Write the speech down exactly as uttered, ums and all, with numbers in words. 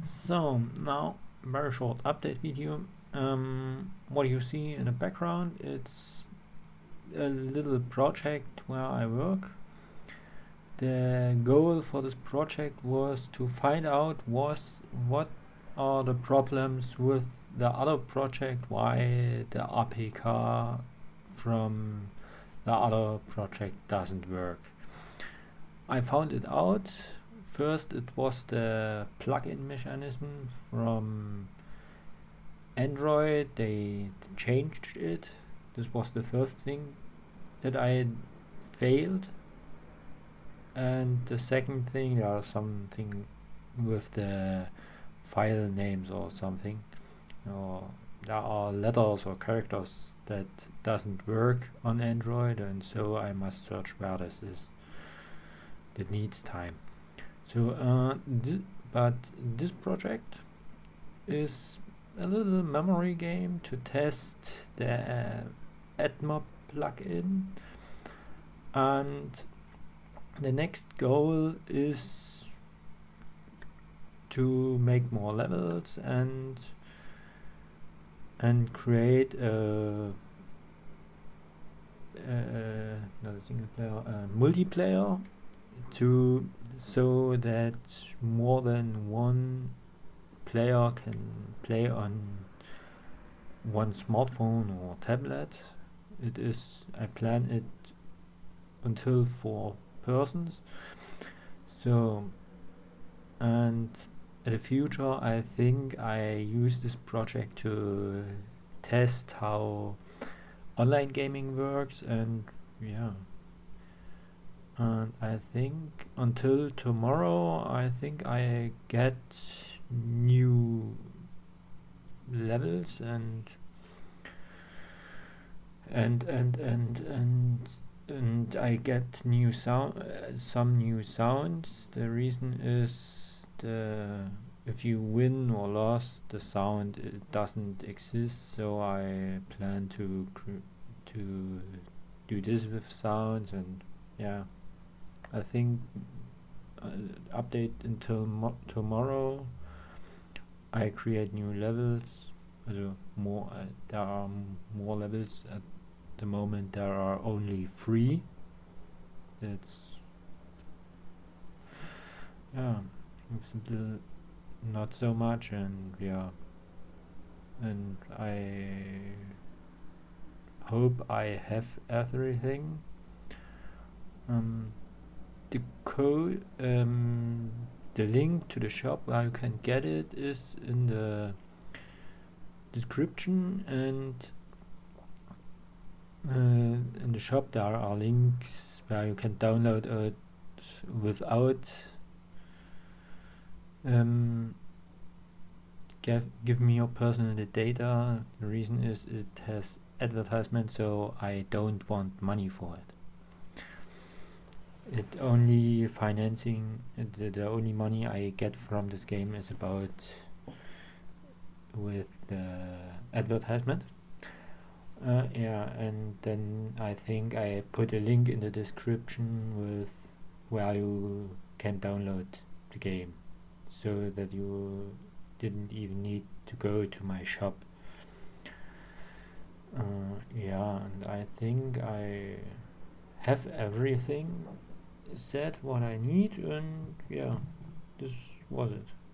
So now, very short update video. Um, what you see in the background, it's a little project where I work. The goal for this project was to find out was what are the problems with the other project, why the A P K from the other project doesn't work. I found it out. First it was the plugin mechanism from Android. They changed it. This was the first thing that I failed. And the second thing, there was something with the file names or something. Or there are letters or characters that doesn't work on Android, and so I must search where this is. That needs time. So, uh, th but this project is a little memory game to test the uh, AdMob plugin, and the next goal is to make more levels and and create a, a not a single player, a multiplayer, to so that more than one player can play on one smartphone or tablet. It is, I plan it until four persons. So, and in the future I think I use this project to test how online gaming works, and yeah. And I think until tomorrow I think I get new levels and and and and and and I get new sound, uh, some new sounds. The reason is the if you win or lost, the sound it doesn't exist. So I plan to cr to do this with sounds, and yeah. I think uh, update until mo tomorrow. I create new levels. Also more. Uh, there are m more levels. At the moment, there are only three. That's yeah. It's a little not so much, and yeah. And I hope I have everything. Um. The code, um, the link to the shop where you can get it is in the description, and uh, in the shop there are links where you can download it without um, give, give me your personal data. The reason is it has advertisement, so I don't want money for it. It only financing, it, the, the only money I get from this game is about with the advertisement. Uh, yeah, and then I think I put a link in the description with where you can download the game, so that you didn't even need to go to my shop. Uh, yeah, and I think I have everything said what I need, and yeah, this was it.